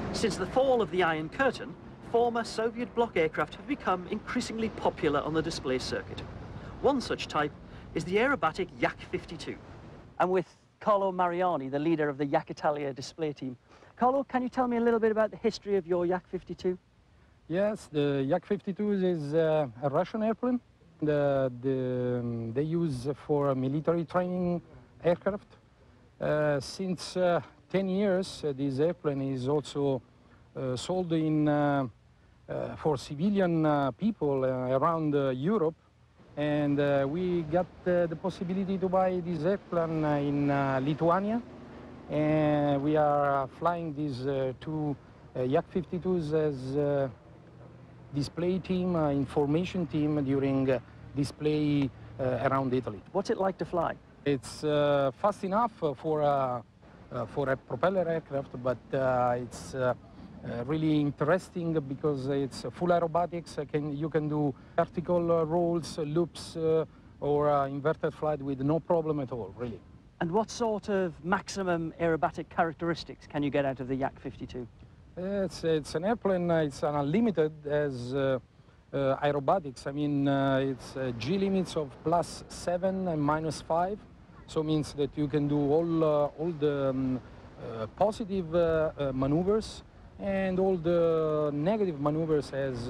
Since the fall of the Iron Curtain, former Soviet bloc aircraft have become increasingly popular on the display circuit. One such type is the aerobatic Yak-52. I'm with Carlo Mariani, the leader of the Yak Italia display team. Carlo, can you tell me a little bit about the history of your Yak-52? Yes, the Yak-52 is a Russian airplane. They use for military training aircraft. Since 10 years, this airplane is also sold for civilian people around Europe. And we got the possibility to buy this airplane in Lithuania. And we are flying these two Yak-52s as display team, information team during display around Italy. What's it like to fly? It's fast enough for a propeller aircraft, but it's really interesting because it's full aerobatics. You can do vertical rolls, loops, or inverted flight with no problem at all, really. And what sort of maximum aerobatic characteristics can you get out of the Yak-52? It's an airplane, it's an unlimited as aerobatics. I mean, it's G limits of +7 and -5, so means that you can do all the positive maneuvers and all the negative maneuvers as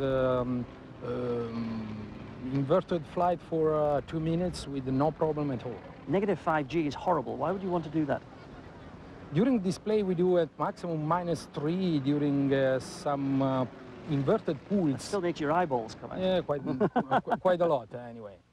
inverted flight for 2 minutes with no problem at all. -5G is horrible. Why would you want to do that? During display, we do at maximum -3 during some inverted pools. That still makes your eyeballs come out. Yeah, quite a lot anyway.